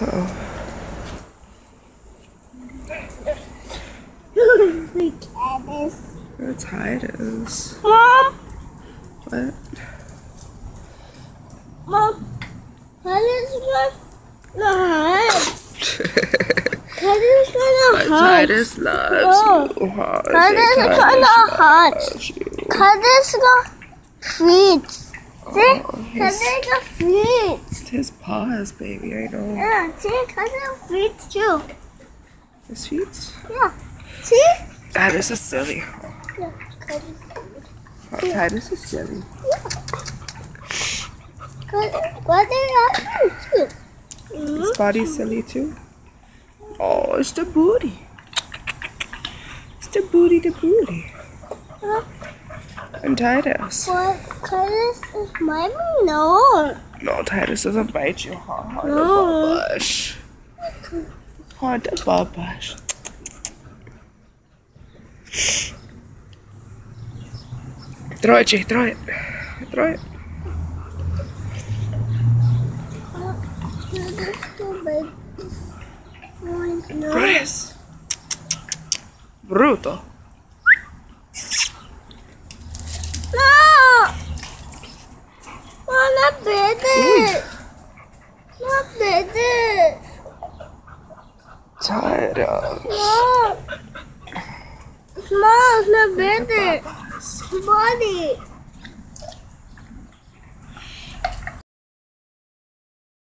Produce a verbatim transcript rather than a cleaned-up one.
Uh-oh. Look at this. That's Titus. Mom! What? Mom! Titus loves the heart. Titus loves the heart. Titus loves No. you. Huh? Titus Say loves the heart. loves you. Titus got feet. See? Oh, his, Titus got feet. his paws, baby, I know. Yeah, see? Titus got feet too. His feet? Yeah. See? Titus is silly. Yeah. Titus. Oh, Titus is silly. What they are too. His body's silly too. Oh, it's the booty. It's the booty, the booty. Huh? And Titus. What? Titus is my no. No, Titus doesn't bite you, huh? Huh, No. the bush. Huh, the bush. Throw it, Jay, throw it. Throw it. Pues. Bruto. No! No, not better. Not better. Titus. No. Small, not better. Body.